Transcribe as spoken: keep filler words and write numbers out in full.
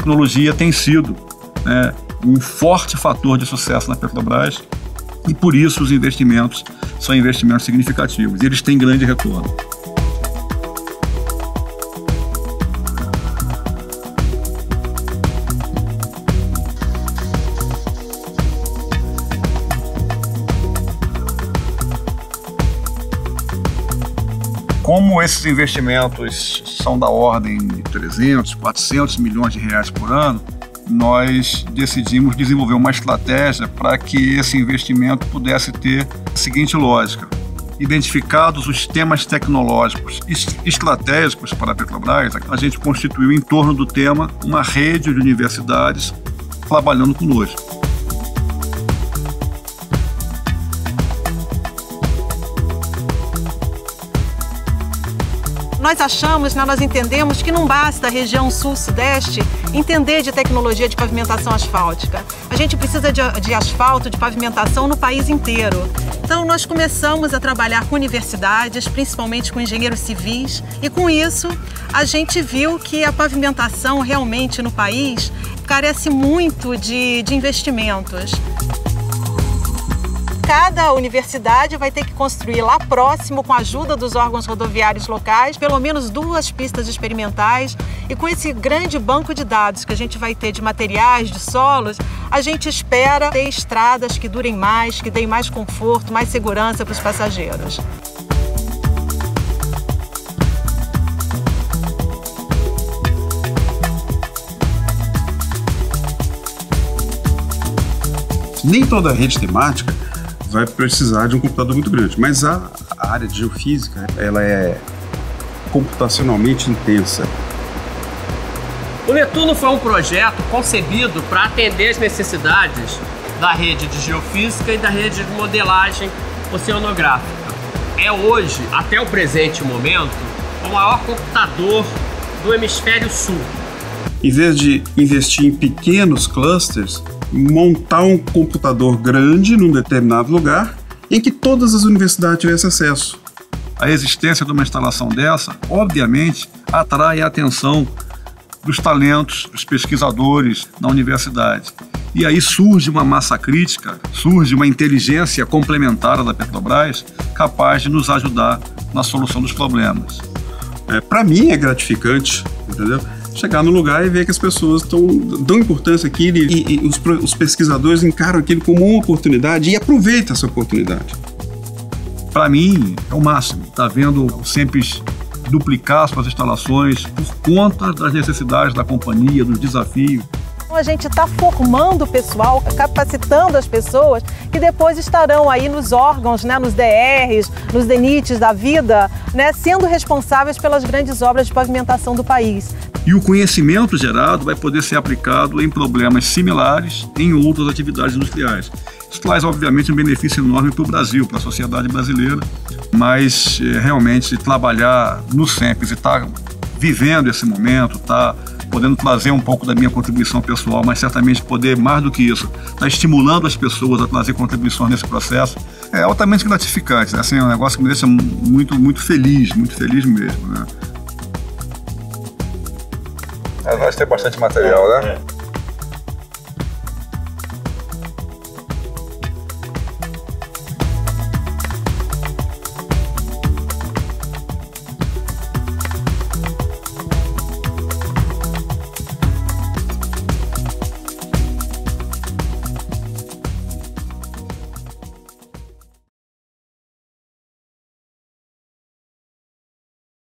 tecnologia tem sido, né, um forte fator de sucesso na Petrobras e por isso os investimentos são investimentos significativos e eles têm grande retorno. Como esses investimentos são da ordem de trezentos, quatrocentos milhões de reais por ano, nós decidimos desenvolver uma estratégia para que esse investimento pudesse ter a seguinte lógica. Identificados os temas tecnológicos estratégicos para a Petrobras, a gente constituiu em torno do tema uma rede de universidades trabalhando conosco. Nós achamos, né, nós entendemos que não basta a região sul-sudeste entender de tecnologia de pavimentação asfáltica. A gente precisa de, de asfalto, de pavimentação no país inteiro. Então nós começamos a trabalhar com universidades, principalmente com engenheiros civis, e com isso a gente viu que a pavimentação realmente no país carece muito de, de investimentos. Cada universidade vai ter que construir lá próximo, com a ajuda dos órgãos rodoviários locais, pelo menos duas pistas experimentais. E com esse grande banco de dados que a gente vai ter de materiais, de solos, a gente espera ter estradas que durem mais, que deem mais conforto, mais segurança para os passageiros. Nem toda rede temática vai precisar de um computador muito grande, mas a, a área de geofísica, ela é computacionalmente intensa. O Netuno foi um projeto concebido para atender as necessidades da rede de geofísica e da rede de modelagem oceanográfica. É hoje, até o presente momento, o maior computador do hemisfério sul. Em vez de investir em pequenos clusters, montar um computador grande num determinado lugar em que todas as universidades tivessem acesso. A existência de uma instalação dessa, obviamente, atrai a atenção dos talentos, dos pesquisadores na universidade. E aí surge uma massa crítica, surge uma inteligência complementar da Petrobras capaz de nos ajudar na solução dos problemas. É, para mim é gratificante, entendeu? Chegar no lugar e ver que as pessoas tão, dão importância àquilo e, e os, os pesquisadores encaram aquilo como uma oportunidade e aproveitam essa oportunidade. Para mim, é o máximo. Está vendo o Cenpes duplicar suas instalações por conta das necessidades da companhia, dos desafios. A gente está formando o pessoal, capacitando as pessoas que depois estarão aí nos órgãos, né, nos D Rs, nos D N I Ts da vida, né, sendo responsáveis pelas grandes obras de pavimentação do país. E o conhecimento gerado vai poder ser aplicado em problemas similares em outras atividades industriais. Isso traz, obviamente, um benefício enorme para o Brasil, para a sociedade brasileira, mas é, realmente trabalhar no Cenpes e estar tá vivendo esse momento, estar tá podendo trazer um pouco da minha contribuição pessoal, mas certamente poder, mais do que isso, estar tá estimulando as pessoas a trazer contribuições nesse processo, é altamente gratificante, né? Assim, é um negócio que me deixa muito, muito feliz, muito feliz mesmo, né? É, vai ter bastante material, né? É.